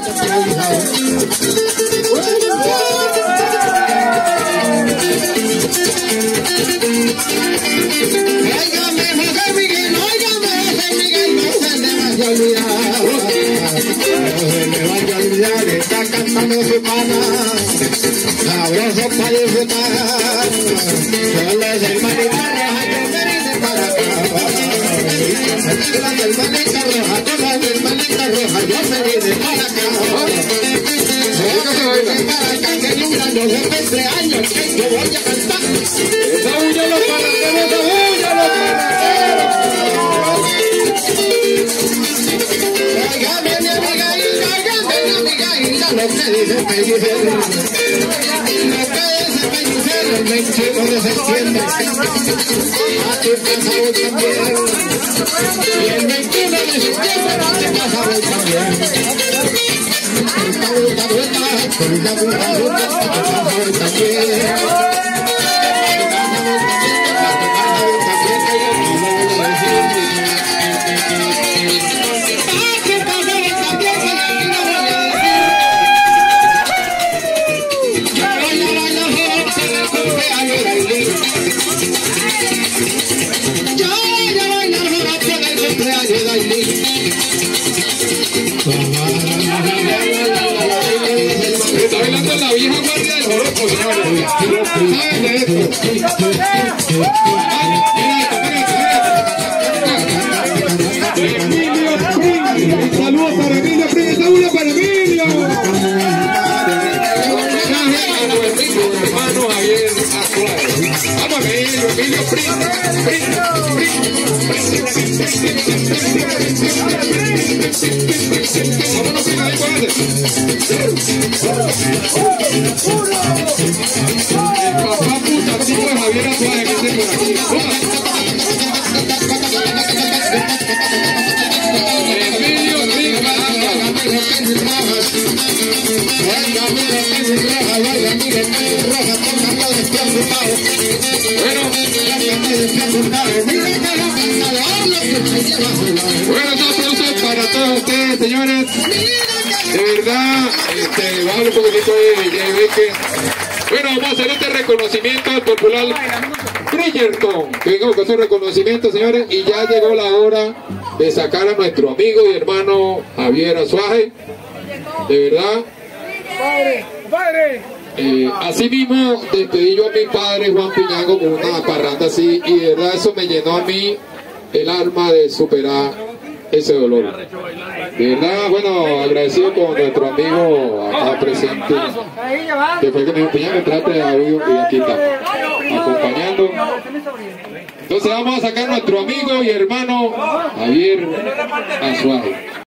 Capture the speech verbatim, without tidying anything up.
Está cantando su pana, sabroso para disfrutar. Solo es el manita roja que viene para acá. Todas del manita roja, todas del manita roja, yo me vine para acá. Yo me vine para acá, que en un gran de cumpleaños que yo voy a cantar. Esa bulla los parranderos, esa bulla los parranderos. Óigame mi amiga Hilda, óigame mi amiga Hilda, lo que dice Pellicero. Lo que dice Pellicero el veintiuno de septiembre. A tu casa voy también. Y el veintiuno de septiembre a tu casa voy también. Vuelta, vuelta, vuelta, vuelta, vuelta, vuelta, a tu casa voy también. Está bailando la vieja guardia del joropo, señores. ¿Saben de esto? Emilio Pring, saludos para Emilio Pring, esta una para Emilio. Hermano Javier Azuay. Vamos Emilio, Emilio Pring, Pring, Pring, vámonos sin ahí, guarde. El papá puta chico de Javier Azuay, que esté por aquí. Emilio Pring, bueno, un aplauso para todos ustedes, señores. De verdad, este, vamos un poquitito de, de beque. Bueno, vamos a hacer este reconocimiento al popular Bridgerton. Que venga con su reconocimiento, señores. Y ya llegó la hora de sacar a nuestro amigo y hermano Javier Azuay. De verdad. ¡Padre! ¡Padre! Eh, así mismo despedí yo a mi padre Juan Piñango con una parranda así, y de verdad eso me llenó a mí el alma de superar ese dolor. De verdad, bueno, agradecido con nuestro amigo acá presente, que fue que me dijo Piñango, trate a audio, y aquí está, acompañando. Entonces vamos a sacar a nuestro amigo y hermano Javier Azuay.